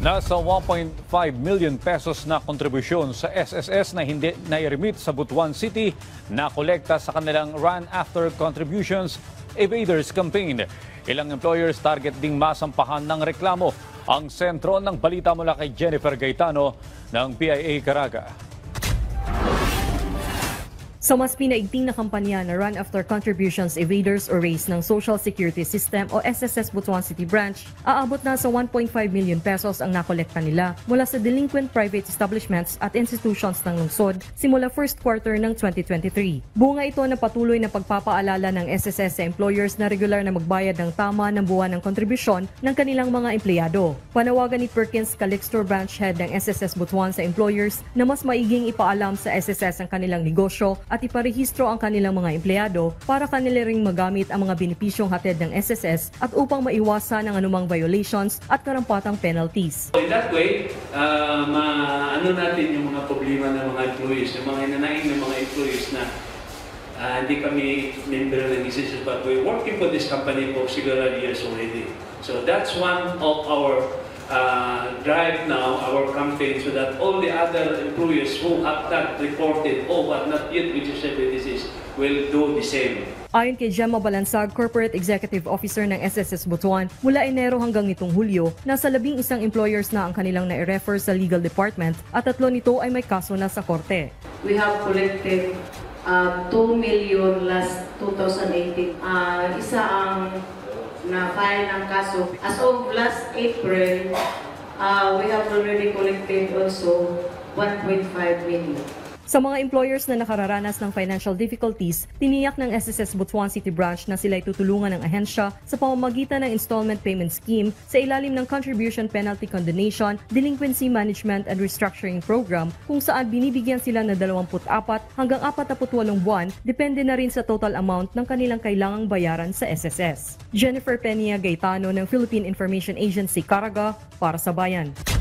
Nasa 1.5 million pesos na kontribusyon sa SSS na hindi na-remit sa Butuan City na kolekta sa kanilang Run After Contributions Evaders Campaign. Ilang employers target ding masampahan ng reklamo. Ang sentro ng balita mula kay Jennifer Gaetano ng PIA Caraga. Sa mas pinaigting na kampanya na Run After Contributions Evaders or RACE ng Social Security System o SSS Butuan City Branch, aabot na sa 1.5 million pesos ang nakolekta nila mula sa delinquent private establishments at institutions ng lungsod simula first quarter ng 2023. Bunga ito na patuloy na pagpapaalala ng SSS sa employers na regular na magbayad ng tama ng buwan ng kontribusyon ng kanilang mga empleyado. Panawagan ni Perkins Calixto Branch Head ng SSS Butuan sa employers na mas maiging ipaalam sa SSS ang kanilang negosyo at iparehistro ang kanilang mga empleyado para kanila ring magamit ang mga benepisyong hatid ng SSS at upang maiwasan ang anumang violations at karampatang penalties. In that way, maano natin yung mga problema ng mga employees, yung mga inanaing ng mga employees na hindi kami member ng SSS but we're working for this company for several years already. So that's one of our drive now, our campaign, so that all the other employers who have not reported but not yet registered with this will do the same. Ayon kay Gemma Balansag, Corporate Executive Officer ng SSS Butuan, mula Enero hanggang nitong Hulyo, nasa 11 employers na ang kanilang na-refer sa legal department at 3 nito ay may kaso na sa korte. We have collected 2 million last 2018. Isa ang na-file ng kaso. As of last April, we have already collected also 1.5 million. Sa mga employers na nakararanas ng financial difficulties, tiniyak ng SSS Butuan City Branch na sila'y tutulungan ng ahensya sa pamamagitan ng installment payment scheme sa ilalim ng Contribution Penalty Condonation, Delinquency Management and Restructuring Program kung saan binibigyan sila na 24 hanggang 48 buwan, depende na rin sa total amount ng kanilang kailangang bayaran sa SSS. Jennifer Peña Gaetano ng Philippine Information Agency Caraga para sa Bayan.